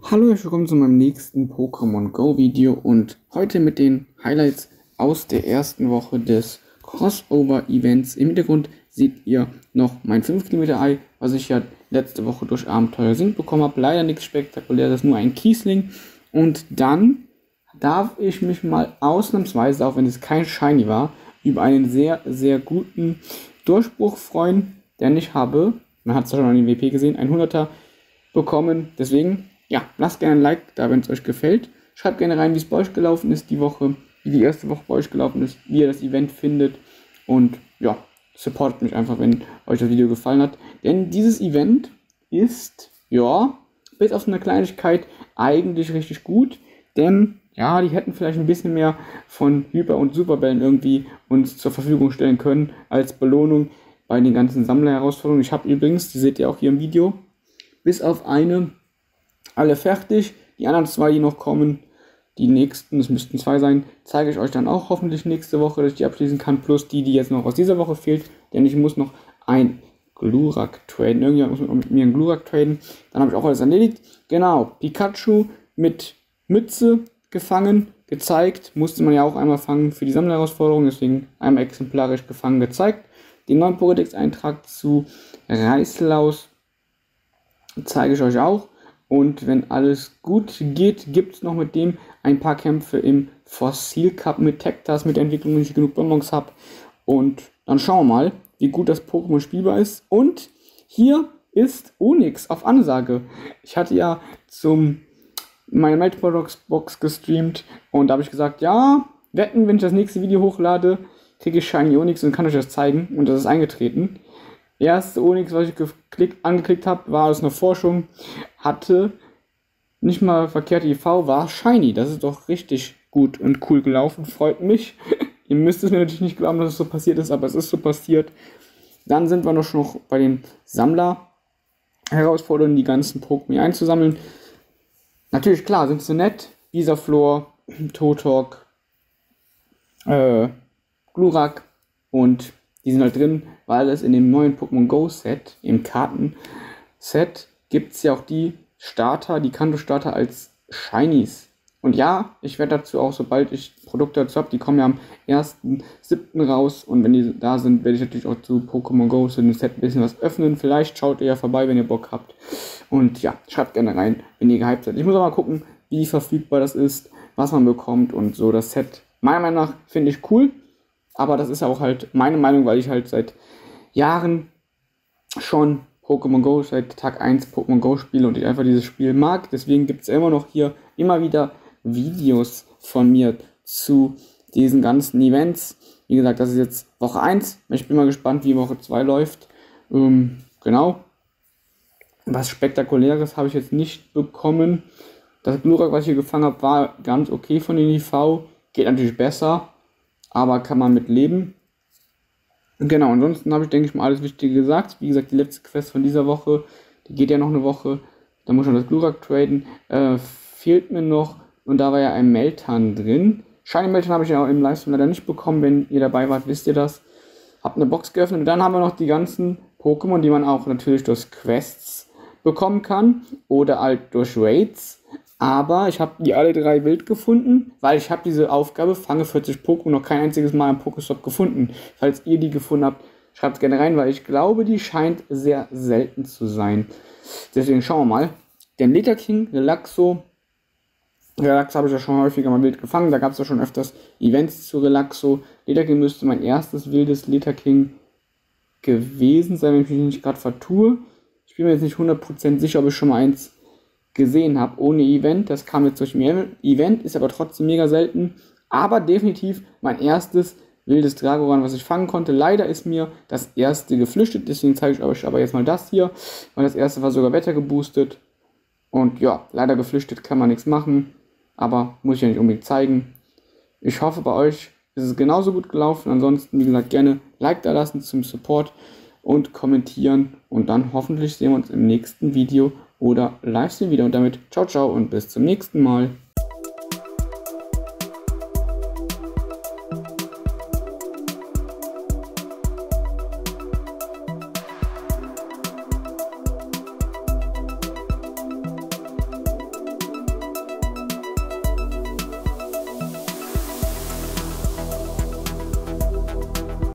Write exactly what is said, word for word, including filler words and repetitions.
Hallo, herzlich willkommen zu meinem nächsten Pokémon Go Video und heute mit den Highlights aus der ersten Woche des Crossover Events. Im Hintergrund seht ihr noch mein fünf Kilometer Ei, was ich ja letzte Woche durch Abenteuer Sync bekommen habe. Leider nichts Spektakuläres, nur ein Kiesling. Und dann darf ich mich mal ausnahmsweise, auch wenn es kein Shiny war, über einen sehr, sehr guten Durchbruch freuen, denn ich habe, man hat es ja schon an den W P gesehen, ein hunderter bekommen. Deswegen, ja, lasst gerne ein Like da, wenn es euch gefällt. Schreibt gerne rein, wie es bei euch gelaufen ist die Woche, wie die erste Woche bei euch gelaufen ist, wie ihr das Event findet. Und ja, supportet mich einfach, wenn euch das Video gefallen hat. Denn dieses Event ist, ja, bis auf eine Kleinigkeit eigentlich richtig gut. Denn, ja, die hätten vielleicht ein bisschen mehr von Hyper- und Superbällen irgendwie uns zur Verfügung stellen können als Belohnung bei den ganzen Sammlerherausforderungen. Ich habe übrigens, die seht ihr auch hier im Video, bis auf eine alle fertig. Die anderen zwei, die noch kommen, die nächsten, es müssten zwei sein, zeige ich euch dann auch hoffentlich nächste Woche, dass ich die abschließen kann, plus die, die jetzt noch aus dieser Woche fehlt, denn ich muss noch ein Glurak traden. Irgendjemand muss mit mir einen Glurak traden. Dann habe ich auch alles erledigt. Genau, Pikachu mit Mütze gefangen, gezeigt. Musste man ja auch einmal fangen für die Sammlerherausforderung, deswegen einmal exemplarisch gefangen, gezeigt. Den neuen Pokédex-Eintrag zu Reißlaus zeige ich euch auch. Und wenn alles gut geht, gibt es noch mit dem ein paar Kämpfe im Fossil Cup mit Tektas, mit der Entwicklung, wenn ich genug Bonbons habe. Und dann schauen wir mal, wie gut das Pokémon spielbar ist. Und hier ist Onix auf Ansage. Ich hatte ja zum meine Meltbox gestreamt und da habe ich gesagt, ja, wetten, wenn ich das nächste Video hochlade, kriege ich Shiny Onix und kann euch das zeigen. Und das ist eingetreten. Erste Onix, was ich geklickt, angeklickt habe, war aus einer Forschung, hatte nicht mal verkehrt I V, war Shiny. Das ist doch richtig gut und cool gelaufen, freut mich. Ihr müsst es mir natürlich nicht glauben, dass es so passiert ist, aber es ist so passiert. Dann sind wir noch, noch bei den Sammler-Herausforderungen, die ganzen Pokémon einzusammeln. Natürlich, klar, sind sie nett. Visaflor, Totok, äh, Glurak und die sind halt drin, weil es in dem neuen Pokémon Go Set, im Karten-Set, gibt es ja auch die Starter, die Kanto-Starter als Shinies. Und ja, ich werde dazu auch, sobald ich Produkte dazu habe, die kommen ja am ersten siebten raus. Und wenn die da sind, werde ich natürlich auch zu Pokémon Go, zu dem Set ein bisschen was öffnen. Vielleicht schaut ihr ja vorbei, wenn ihr Bock habt. Und ja, schreibt gerne rein, wenn ihr gehypt seid. Ich muss auch mal gucken, wie verfügbar das ist, was man bekommt und so. Das Set, meiner Meinung nach, finde ich cool. Aber das ist auch halt meine Meinung, weil ich halt seit Jahren schon Pokémon Go, seit Tag eins Pokémon Go spiele und ich einfach dieses Spiel mag. Deswegen gibt es immer noch hier immer wieder Videos von mir zu diesen ganzen Events. Wie gesagt, das ist jetzt Woche eins. Ich bin mal gespannt, wie Woche zwei läuft. Ähm, genau. Was Spektakuläres habe ich jetzt nicht bekommen. Das Glurak, was ich hier gefangen habe, war ganz okay von den I V. Geht natürlich besser, aber kann man mit leben. Genau, ansonsten habe ich, denke ich mal, alles Wichtige gesagt. Wie gesagt, die letzte Quest von dieser Woche, die geht ja noch eine Woche. Da muss ich noch das Glurak traden. Äh, fehlt mir noch, und da war ja ein Meltan drin. Shiny Meltan habe ich ja auch im Livestream leider nicht bekommen. Wenn ihr dabei wart, wisst ihr das. Hab eine Box geöffnet und dann haben wir noch die ganzen Pokémon, die man auch natürlich durch Quests bekommen kann oder halt durch Raids. Aber ich habe die alle drei wild gefunden, weil ich habe diese Aufgabe, fange vierzig Pokémon, noch kein einziges Mal im Pokéstop gefunden. Falls ihr die gefunden habt, schreibt es gerne rein, weil ich glaube, die scheint sehr selten zu sein. Deswegen schauen wir mal. Den Litaking, Relaxo. Relaxo habe ich ja schon häufiger mal wild gefangen, da gab es ja schon öfters Events zu Relaxo. Litaking müsste mein erstes wildes Litaking gewesen sein, wenn ich mich nicht gerade vertue. Ich bin mir jetzt nicht hundert Prozent sicher, ob ich schon mal eins gesehen habe ohne Event. Das kam jetzt durch ein Event, ist aber trotzdem mega selten. Aber definitiv mein erstes wildes Dragoran, was ich fangen konnte. Leider ist mir das erste geflüchtet, deswegen zeige ich euch aber jetzt mal das hier, weil das erste war sogar Wetter geboostet. Und ja, leider geflüchtet, kann man nichts machen, aber muss ich ja nicht unbedingt zeigen. Ich hoffe, bei euch ist es genauso gut gelaufen. Ansonsten, wie gesagt, gerne Like da lassen zum Support und kommentieren. Und dann hoffentlich sehen wir uns im nächsten Video oder Livestream wieder. Und damit ciao, ciao und bis zum nächsten Mal.